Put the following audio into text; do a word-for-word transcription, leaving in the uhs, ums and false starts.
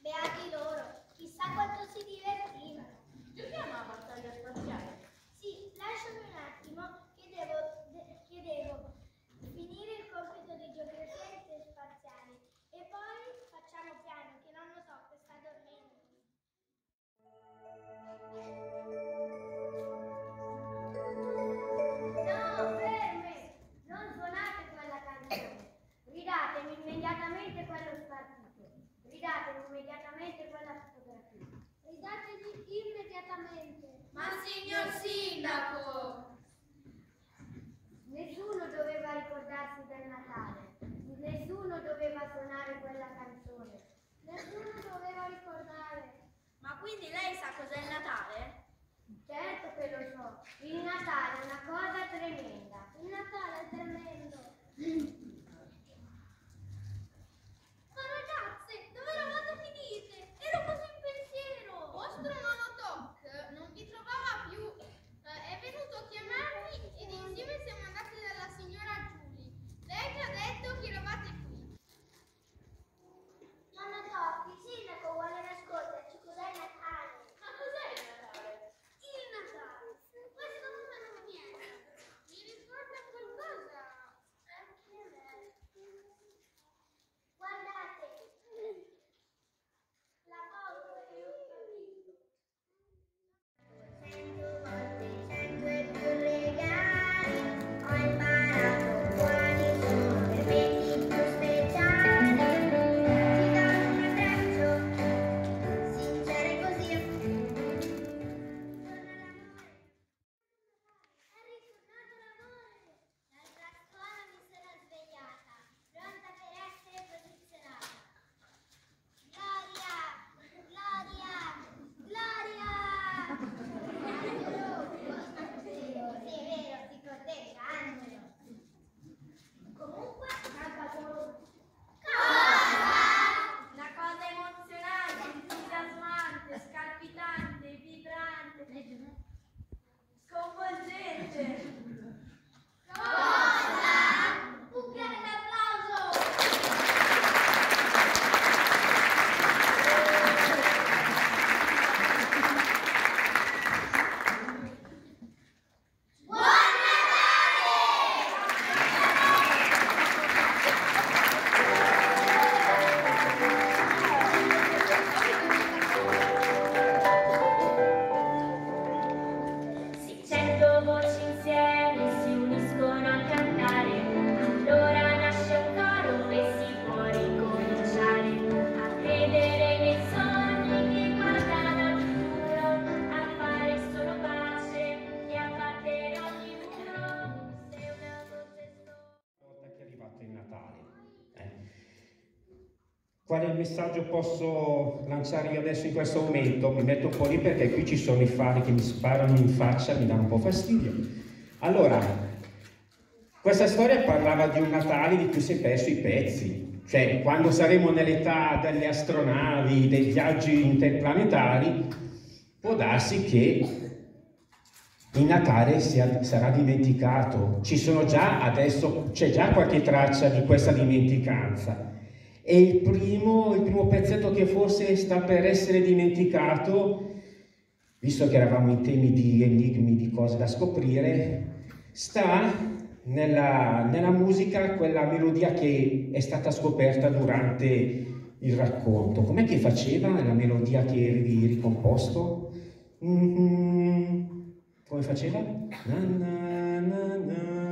Beati loro, chissà quanto si divertivano. Giochiamo a battaglia spaziale? Sì, lasciami un attimo che devo, de, che devo finire il compito di geografia interspaziale e poi facciamo piano che non lo so, che sta dormendo. No, ferme! Non suonate quella canzone. Ridatemi immediatamente quello spartito. Ridatemi immediatamente quella fotografia. Ridateli immediatamente. Ma signor Sindaco! Nessuno doveva ricordarsi del Natale. Nessuno doveva suonare quella canzone. Nessuno doveva ricordare. Ma quindi lei sa cos'è il Natale? Certo che lo so. Il Natale è una cosa tremenda. Il Natale è tremendo. Ma ragazze, dove eravate finite? Ero così in pensiero. Vostro nonno Toc non vi trovava più, eh, è venuto a chiamarmi ed insieme siamo andati dalla signora Giulia. Lei ci ha detto che eravate qui. Nonna Toc, il sindaco vuole nasconderci cos'è il Natale. Ma cos'è il Natale? Il Natale? Questo non me lo niente. Mi ricorda qualcosa? Anche a me. Guardate. La paura che ho capito. Cento volte cento e più regali. Ho imparato quali sono per me i più speciali. Ti do un abbraccio, sincero e così. Torna l'amore. È ritornato l'amore. L'altra scuola mi sono svegliata, pronta per essere posizionata. Gloria! Gloria! Gloria! Angelo! Sì, è vero, si protegge, Angelo. Comunque, manca solo... Cosa? Una cosa emozionante, entusiasmante, scalpitante, vibrante, sconvolgente. Cosa? Un grande applauso! Buon Se cento voci insieme si uniscono a cantare, allora nasce un coro e si può ricominciare a credere nei sogni che guardano al futuro, a fare solo pace e a battere ogni muro. Se una voce sto... Volta che è arrivato il Natale. eh. Quale messaggio posso lanciare io adesso in questo momento? Mi metto un po' lì perché qui ci sono i fari che mi sparano in faccia, mi danno un po' fastidio. Allora, questa storia parlava di un Natale di cui si è perso i pezzi. Cioè, quando saremo nell'età delle astronavi, dei viaggi interplanetari, può darsi che il Natale sia, sarà dimenticato. Ci sono già adesso, c'è già qualche traccia di questa dimenticanza. E il primo, il primo pezzetto che forse sta per essere dimenticato, visto che eravamo in temi di enigmi, di cose da scoprire, sta nella, nella musica, quella melodia che è stata scoperta durante il racconto. Com'è che faceva la melodia che avevi ricomposto? Mm-hmm. Come faceva? Na, na, na, na.